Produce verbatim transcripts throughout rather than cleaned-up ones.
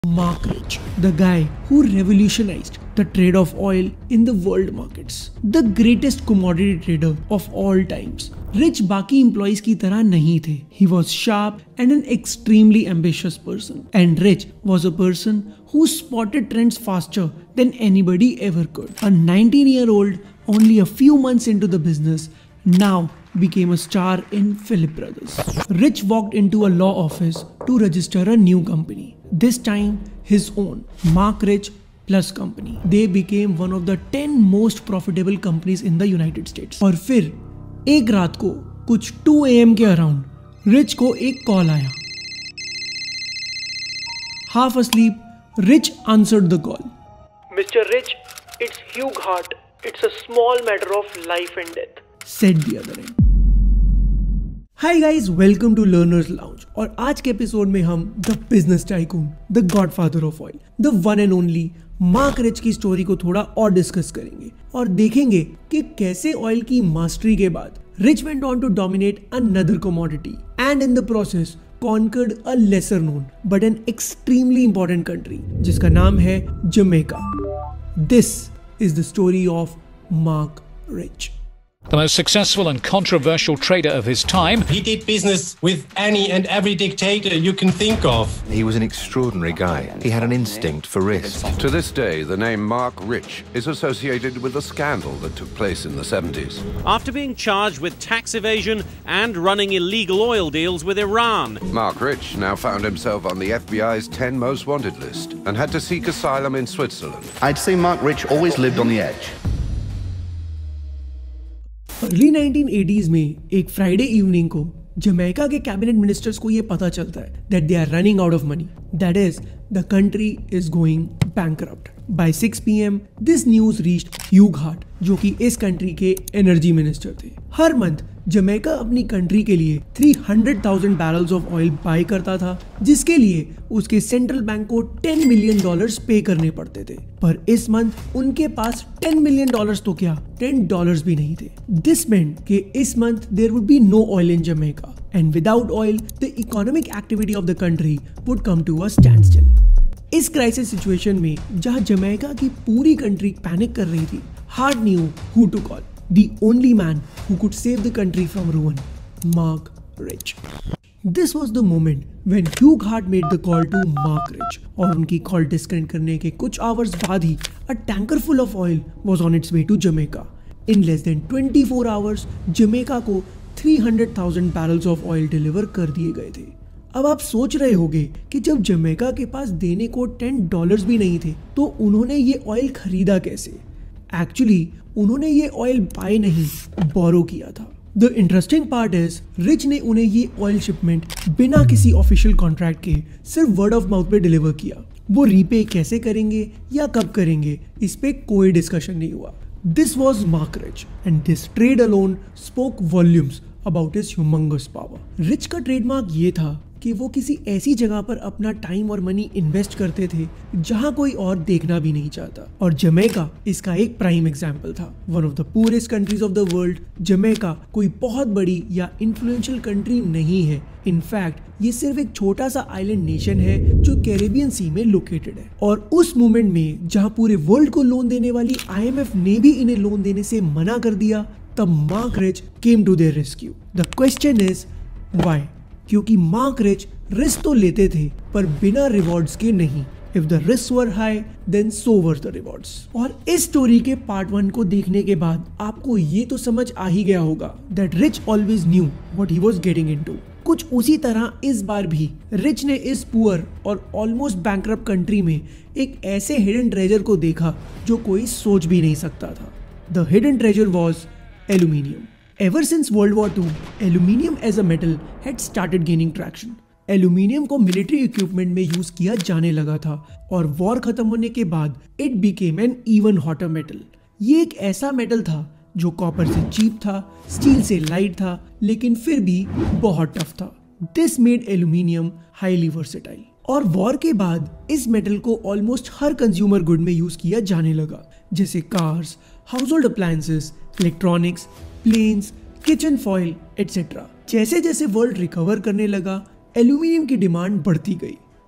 Mark Rich, the guy who revolutionized the trade of oil in the world markets, the greatest commodity trader of all times. Rich बाकी employees की तरह नहीं थे. He was sharp and an extremely ambitious person. And Rich was a person who spotted trends faster than anybody ever could. A nineteen-year-old, only a few months into the business, now became a star in Philip Brothers. Rich walked into a law office to register a new company. This time his own, Mark Rich Plus Company. They became one of the ten most profitable companies in the United States. और फिर एक रात को कुछ two A M के around Rich को एक call आया. Half asleep, Rich answered the call. Mister Rich, it's Hugh Hart. It's a small matter of life and death, said the other end. Hi guys, welcome to Learners Lounge. और आज के episode में हम the business tycoon, the godfather of oil, the one and only Marc Rich की story को थोड़ा और discuss करेंगे और देखेंगे कि कैसे ऑयल की मास्टरी के बाद Rich went on to dominate another commodity and in the process conquered a lesser known but an extremely important country जिसका नाम है Jamaica. This is the story of Mark Rich. The most successful and controversial trader of his time. He did business with any and every dictator you can think of. He was an extraordinary guy. He had an instinct for risk. To this day, the name Mark Rich is associated with a scandal that took place in the seventies. After being charged with tax evasion and running illegal oil deals with Iran. Mark Rich now found himself on the F B I's ten most wanted list and had to seek asylum in Switzerland. I'd say Mark Rich always lived on the edge. Early nineteen eighties में एक Friday evening को Jamaica के cabinet ministers को यह पता चलता है that they are running out of money, that is the country is going bankrupt. By six p m this news reached Hugh Hart, जो कि इस कंट्री के एनर्जी मिनिस्टर थे. हर मंथ जमैका अपनी कंट्री के लिए three hundred thousand barrels of oil buy करता था, जिसके लिए उसके सेंट्रल बैंक को टेन मिलियन डॉलर्स पे करने पड़ते थे. पर इस मंथ उनके पास टेन मिलियन डॉलर्स तो क्या टेन डॉलर्स भी नहीं थे. दिस मेंट कि इस month there would be no oil in Jamaica and without oil the economic activity of the country would come to a standstill. इस क्राइसिस सिचुएशन में जहां जमैका की पूरी कंट्री पैनिक कर रही थी, Hart knew who to call. The only man who could save the country from ruin, Mark Rich. This was the moment when Hugh Hart made the call to Mark Rich. और उनकी call disconnect करने के कुछ hours बाद ही a tanker full of oil was on its way to Jamaica. In less than twenty-four hours, Jamaica को three hundred thousand barrels of oil deliver कर दिए गए थे. अब आप सोच रहे होंगे कि जब जमैका के पास देने को टेन डॉलर्स भी नहीं थे तो उन्होंने ये ऑयल खरीदा कैसे. एक्चुअली उन्होंने ये ऑयल बाय नहीं बोरो किया था. The interesting part is Rich ने उन्हें ये ऑयल शिपमेंट बिना किसी ऑफिशियल कॉन्ट्रैक्ट के सिर्फ वर्ड ऑफ माउथ पे डिलीवर किया. वो रीपे कैसे करेंगे या कब करेंगे इस पे कोई डिस्कशन नहीं हुआ. This was Marc Rich and this trade alone spoke volumes about his humongous power. Rich का ट्रेडमार्क ये था कि वो किसी ऐसी जगह पर अपना टाइम और मनी इन्वेस्ट करते थे जहां कोई और देखना भी नहीं चाहता. और जमैका इसका एक प्राइम एग्जांपल था. One of the poorest countries of the world, Jamaica कोई बहुत बड़ी या इन्फ्लुएंशियल कंट्री नहीं है. इनफैक्ट ये सिर्फ एक छोटा सा आइलैंड नेशन है जो कैरेबियन सी में लोकेटेड है. और उस मोमेंट में जहां पूरे वर्ल्ड को लोन देने वाली आई एम एफ ने भी इन्हें लोन देने से मना कर दिया, तब Marc Rich came to their rescue. The question is why? क्योंकि मार्क रिच रिस्क तो लेते थे पर बिना रिवॉर्ड्स के नहीं. If the risk were high then so were the rewards. और इस स्टोरी के पार्ट वन को देखने के बाद आपको ये तो समझ आ ही गया होगा that Rich always knew what he was getting into. कुछ उसी तरह इस बार भी रिच ने इस पुअर और ऑलमोस्ट बैंकरप्ट कंट्री में एक ऐसे हिडन ट्रेजर को देखा जो कोई सोच भी नहीं सकता था. The hidden treasure was aluminium. Ever since World War Two, aluminium as a metal had started gaining traction. Aluminium को मिलिट्री इक्विपमेंट में यूज किया जाने लगा था और वॉर खत्म होने के बाद it became an even hotter metal. ये एक ऐसा मेटल था जो कॉपर से चीप था, स्टील से लाइट था, लेकिन फिर भी बहुत टफ था. This made aluminium highly versatile. और वॉर के बाद इस मेटल को ऑलमोस्ट हर कंज्यूमर गुड में यूज किया जाने लगा, जैसे cars, house hold appliances, electronics, planes, kitchen foil etcetera. जैसे जैसे वर्ल्ड रिकवर करने लगा, एल्यूमिनियम की डिमांड बढ़ती गई.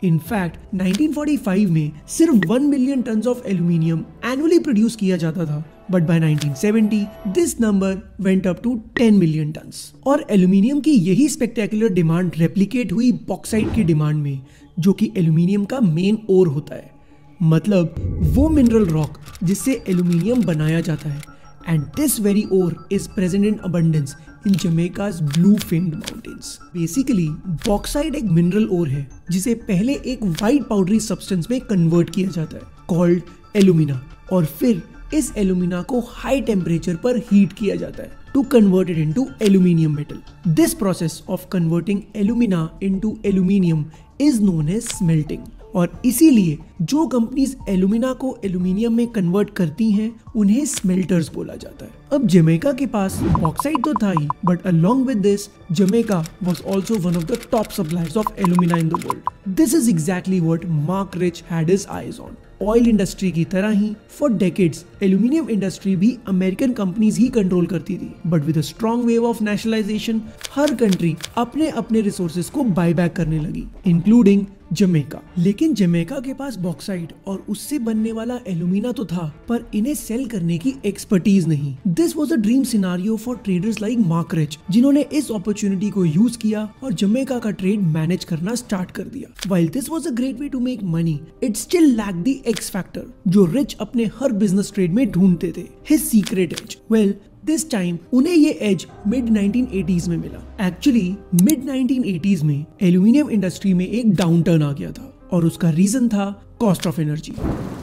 इनफैक्ट नाइनटीन फोर्टी फाइव में सिर्फ one million tons of aluminium annually produce किया जाता था, but by nineteen seventy this number went up to ten million tons. और एल्यूमिनियम की यही स्पेक्टेकुलर डिमांड रेप्लिकेट हुई बॉक्साइट की डिमांड में, जो कि एल्यूमिनियम का मेन ओर होता है, मतलब वो मिनरल रॉक जिससे एल्यूमिनियम बनाया जाता है। And this very ore is present in abundance in Jamaica's blue famed mountains. Basically bauxite एक मिनरल ओर है जिसे पहले एक वाइट पाउडरी सब्सटेंस में कन्वर्ट किया जाता है कॉल्ड एल्यूमिना, और फिर इस एल्यूमिना को हाई टेम्परेचर पर हीट किया जाता है to convert it into aluminium metal. This process of converting alumina into aluminium is known as smelting. और इसीलिए जो कंपनीज एल्यूमिना को एल्यूमिनियम में कन्वर्ट करती हैं उन्हें स्मेल्टर्स बोला जाता है। अब जमैका के पास बॉक्साइट तो था ही, but along with this Jamaica was also one of the top suppliers of alumina in the world. This is exactly what Marc Rich had his eyes on. Oil industry की तरह ही for decades aluminium industry भी American companies ही control करती थी, but with a strong wave of nationalisation हर country अपने अपने रिसोर्सेज को बाय बैक करने लगी, इंक्लूडिंग जमैका। लेकिन जमैका के पास बॉक्साइट और उससे बनने वाला एल्यूमिना तो था, पर इन्हें सेल करने की एक्सपर्टीज नहीं। This was a dream scenario for traders like Marc Rich, जिन्होंने इस अपॉर्चुनिटी को यूज किया और जमैका का ट्रेड मैनेज करना स्टार्ट कर दिया। While this was a great way to make money, it still lacked the X factor जो रिच अपने हर बिजनेस ट्रेड में ढूंढते थे, his secret edge. Well this time उन्हें ये एज मिड नाइनटीन एटीज़ में मिला। एक्चुअली मिड नाइनटीन एटीज़ में एल्यूमिनियम इंडस्ट्री में एक डाउनटर्न आ गया था और उसका रीजन था cost of energy.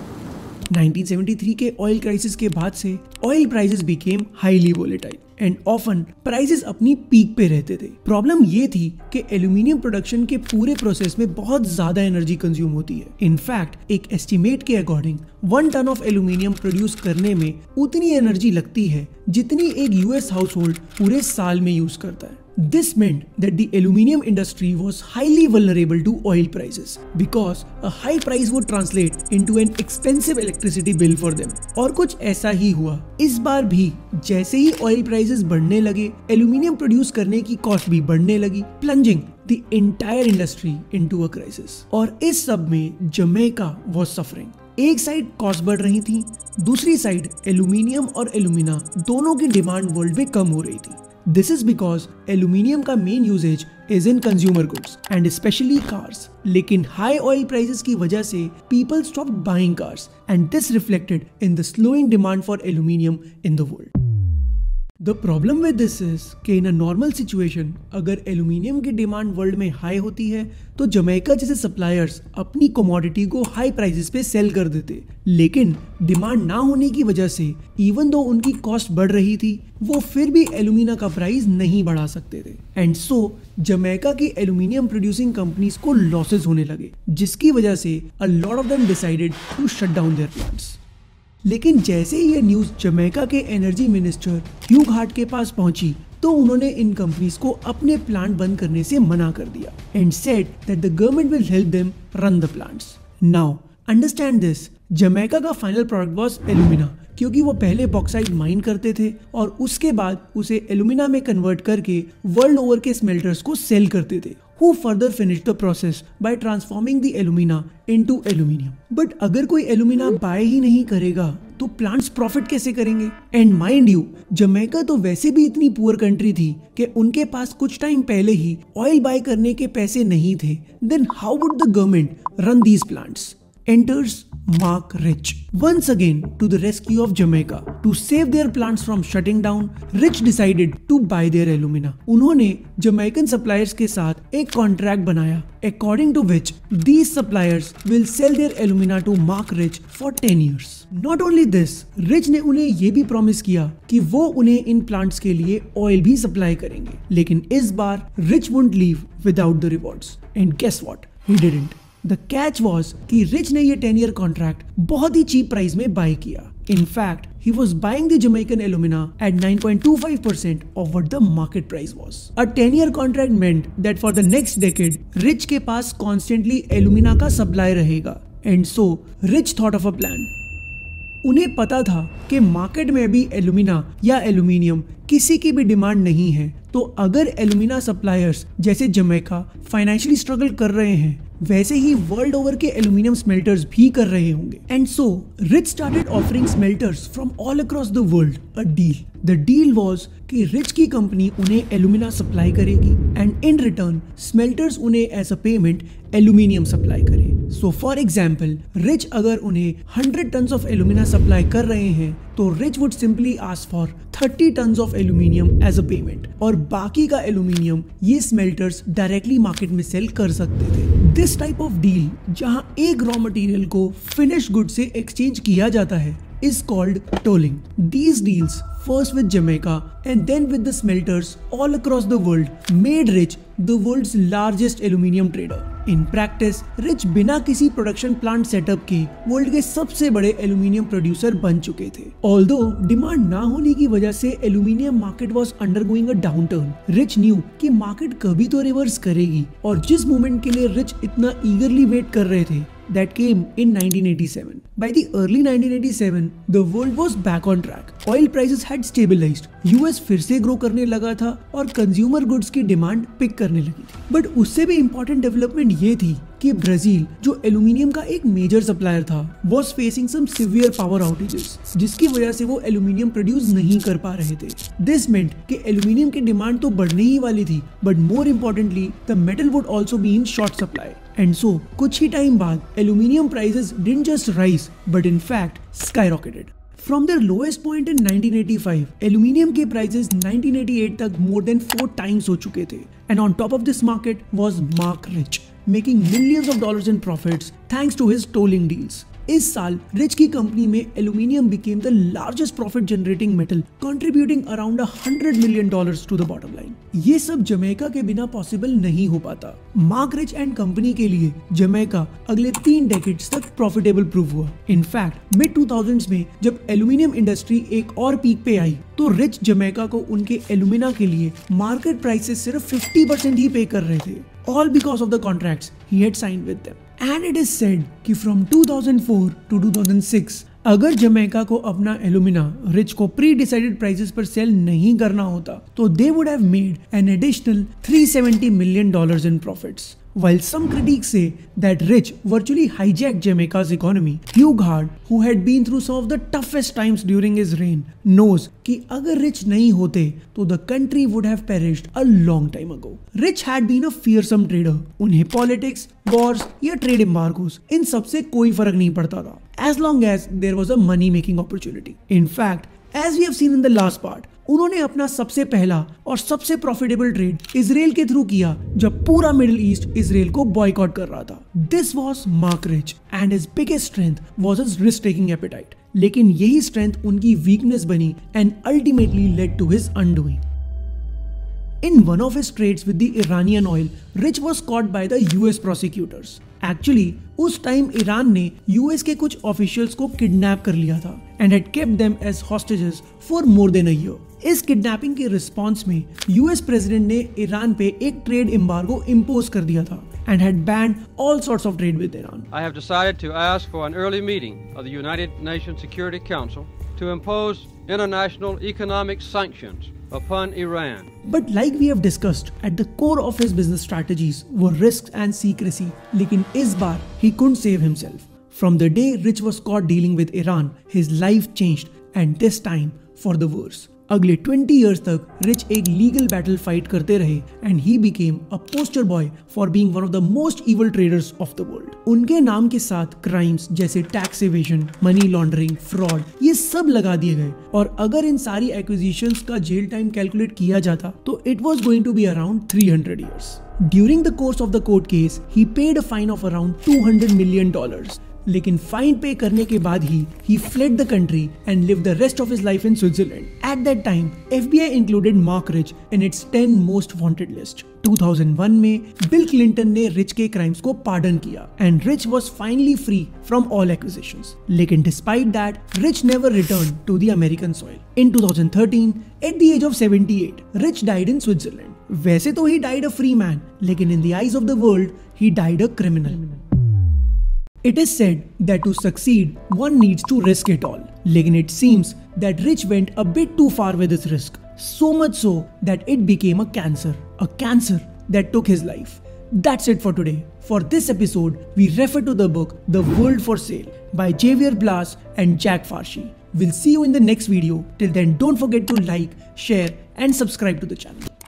Nineteen seventy three के ऑयल क्राइसिस के बाद से oil prices became highly volatile and often prices अपनी पीक पे रहते थे। प्रॉब्लम ये थी कि एल्यूमिनियम प्रोडक्शन के पूरे प्रोसेस में बहुत ज्यादा एनर्जी कंज्यूम होती है। इनफैक्ट एक एस्टिमेट के according one ton of aluminium produce करने में उतनी एनर्जी लगती है जितनी एक यूएस हाउस होल्ड पूरे साल में यूज करता है। This meant that the aluminium industry was highly vulnerable to oil prices because a high price would translate into an expensive electricity bill for them. और कुछ ऐसा ही हुआ इस बार भी। जैसे ही ऑयल प्राइसेस बढ़ने लगे, एल्यूमिनियम प्रोड्यूस करने की कॉस्ट भी बढ़ने लगी, plunging the entire industry into a crisis. और इस सब में जमैका was suffering. एक साइड कॉस्ट बढ़ रही थी, दूसरी साइड एल्यूमिनियम और एल्यूमिना दोनों की डिमांड वर्ल्ड में कम हो रही थी। This is because एल्यूमिनियम का main uses is in consumer goods and especially cars. लेकिन high oil prices की वजह से people stopped buying cars and this reflected in the slowing demand for aluminium in the world. The problem with this is कि in a normal situation अगर aluminium की demand world में high होती है तो जमैका जैसे सप्लायर्स अपनी commodity को हाई प्राइसेस पे सेल कर देते, लेकिन डिमांड ना होने की वजह से इवन दो उनकी कॉस्ट बढ़ रही थी वो फिर भी एल्यूमिना का प्राइस नहीं बढ़ा सकते थे। एंड सो जमैका की एल्यूमिनियम प्रोड्यूसिंग कंपनीज को लॉसेस होने लगे, जिसकी वजह से a lot of them decided to shut down their plants. लेकिन जैसे ही ये न्यूज जमैका के एनर्जी मिनिस्टर ह्यूग हार्ट के पास पहुंची तो उन्होंने इन कंपनीज को अपने प्लांट बंद करने से मना कर दिया and said that the government will help them run the plants. Now understand this, Jamaica का फाइनल प्रोडक्ट वाज एल्यूमिना, क्योंकि वो पहले बॉक्साइट माइन करते थे और उसके बाद उसे एल्यूमिना में कन्वर्ट करके वर्ल्ड ओवर के स्मेल्टर्स को सेल करते थे, who further finished the process by transforming the alumina into aluminium. But अगर कोई एल्यूमिना बाय ही नहीं करेगा तो प्लांट्स प्रॉफिट कैसे करेंगे? एंड माइंड यू, जमैका तो वैसे भी इतनी पुअर कंट्री थी कि उनके पास कुछ टाइम पहले ही ऑयल बाय करने के पैसे नहीं थे। Then how would the government run these plants? Enters Mark Rich once again to the rescue of Jamaica. To save their plants from shutting down, Rich decided to buy their alumina. उन्होंने Jamaican suppliers के साथ एक contract बनाया, according to which these suppliers will sell their alumina to Mark Rich for ten years. Not only this, Rich ने उन्हें ये भी promise किया कि वो उन्हें इन प्लांट्स के लिए ऑयल भी सप्लाई करेंगे, लेकिन इस बार Rich won't leave without the rewards. And guess what? He didn't. The catch was कि रिच ने ये टेन ईयर कॉन्ट्रैक्ट बहुत ही चीप प्राइस में बाय किया। In fact, he was buying the Jamaican alumina at nine point two five percent of what the market price was. A ten year contract meant that for the next decade, Rich के पास constantly alumina का supply रहेगा। And so, Rich thought of a plan. उन्हें पता था कि market में अभी एल्यूमिना या एल्यूमिनियम किसी की भी डिमांड नहीं है, तो अगर एल्यूमिना सप्लायर्स जैसे जमैका फाइनेंशियली स्ट्रगल कर रहे हैं, वैसे ही वर्ल्ड ओवर के एल्यूमिनियम स्मेल्टर्स भी कर रहे होंगे। And so Rich started offering smelters from all across the world a deal. The deal was कि रिच की कंपनी उन्हें एल्यूमिना सप्लाई करेगी एंड इन रिटर्न स्मेल्टर्स उन्हें as a payment aluminium supply करे। सो फॉर एग्जाम्पल रिच अगर उन्हें hundred tons of alumina supply कर रहे हैं तो Rich would simply ask for thirty tons of aluminium as a payment और बाकी का एल्यूमिनियम ये स्मेल्टर्स डायरेक्टली मार्केट में सेल कर सकते थे। दिस टाइप ऑफ डील जहां एक रॉ मटेरियल को फिनिश गुड से एक्सचेंज किया जाता है is called tolling. These deals, first with Jamaica and then with the smelters all across the world, made Rich the world's largest aluminium trader. In practice, Rich बिना किसी production plant setup के world के सबसे बड़े aluminium producer बन चुके थे। Although demand ना होने की वजह से aluminium market was undergoing a downturn, Rich knew कि मार्केट कभी तो रिवर्स करेगी और जिस मोमेंट के लिए Rich इतना eagerly वेट कर रहे थे that came in nineteen eighty-seven. By the early nineteen eighty-seven, the world was back on track. Oil prices had stabilized. U S फिर से ग्रो करने लगा था और कंज्यूमर गुड्स की डिमांड पिक करने लगी थी। बट उससे भी इम्पोर्टेंट डेवलपमेंट ये थी कि ब्राजील जो एल्यूमिनियम का एक मेजर सप्लायर था was facing some severe power outages, जिसकी वजह से वो एल्यूमिनियम प्रोड्यूस नहीं कर पा रहे थे। This meant कि एल्यूमिनियम की डिमांड तो बढ़ने ही वाली थी, but more importantly the metal would also be in short supply. And so कुछ ही टाइम बाद aluminium prices didn't just rise but in fact skyrocketed. From their lowest point in nineteen eighty-five, aluminium के prices nineteen eighty-eight तक more than four times हो चुके थे। And on top of this market was Mark Rich, making millions of dollars in profits thanks to his tolling deals. इस साल rich की company में aluminium became the largest profit generating metal, contributing around a hundred million dollars to the bottom line. ये सब Jamaica के बिना possible नहीं हो पाता। मार्क रिच एंड कंपनी के लिए जमैका अगले तीन डेकेड्स तक प्रॉफिटेबल प्रूव हुआ। इनफैक्ट मिड टू थाउज़ेंड्स में जब एल्यूमिनियम इंडस्ट्री एक और पीक पे आई तो रिच जमैका को उनके एल्यूमिना के लिए मार्केट प्राइस से सिर्फ फिफ्टी परसेंट ही पे कर रहे थे, all because of the contracts he had signed with them. And it is said कि from two thousand four to two thousand six अगर जमैका को अपना एल्यूमिना रिच को प्री डिसाइडेड प्राइसेस पर सेल नहीं करना होता तो they would have made an additional three hundred seventy million dollars in profits. While some critics say that Rich virtually hijacked Jamaica's economy, Hugh Hart, who had been through some of the toughest times during his reign, knows कि अगर Rich नहीं होते तो the country would have perished a long time ago. Rich had been a fearsome trader. उन्हें politics, wars या trade embargoes इन सब से कोई फर्क नहीं पड़ता था, as long as there was a money making opportunity. In fact, as we have seen in the last part, उन्होंने अपना सबसे पहला और सबसे प्रॉफिटेबल ट्रेड इजराइल के थ्रू किया जब पूरा मिडिल ईस्ट इजराइल को बॉयकॉट कर रहा था। This was Marc Rich and his biggest strength was his risk taking appetite, लेकिन यही स्ट्रेंथ उनकी वीकनेस बनी and ultimately led to his undoing. In one of his trades with the Iranian oil, Rich was caught by the U S prosecutors. Actually, उस time Iran ने U S के कुछ officials को kidnap कर लिया था and had kept them as hostages for more than a year. इस kidnapping के रिस्पॉन्स में U S प्रेसिडेंट ने ईरान पे एक ट्रेड एम्बार्गो इम्पोज कर दिया था and had banned all sorts of trade with Iran. I have decided to ask for an early meeting of the United Nations Security Council to impose international economic sanctions upon Iran. But like we have discussed, at the core of his business strategies were risks and secrecy. लेकिन इस बार he couldn't save himself. From the day Rich was caught dealing with Iran, his life changed, and this time for the worse. अगले twenty years तक Rich एक legal battle fight करते रहे and he became a poster boy for being one of the most evil traders of the world. उनके नाम के साथ crimes जैसे tax evasion, money laundering, fraud ये सब लगा दिए गए और अगर इन सारी एक्विजिशंस का जेल टाइम कैलकुलेट किया जाता तो it was going to be around three hundred years. During the course of the court case, he paid a fine of around two hundred million dollars. लेकिन फाइन पे करने के बाद ही he fled the country and lived the rest of his life in Switzerland. At that time, F B I included Mark Rich in its ten most wanted list. two thousand one में Bill Clinton ने Rich के crimes को pardon किया and Rich was finally free from all accusations. लेकिन despite that, Rich never returned to the American soil. In twenty thirteen, at the age of seventy-eight, Rich died in Switzerland. वैसे तो he died a free man, लेकिन in the eyes of the world, he died a criminal. It is said that to succeed, one needs to risk it all. लेकिन it seems that Rich went a bit too far with his risk. So much so that it became a cancer. A cancer that took his life. That's it for today. For this episode, we refer to the book The World for Sale by Javier Blas and Jack Farshi. We'll see you in the next video. Till then, don't forget to like, share and subscribe to the channel.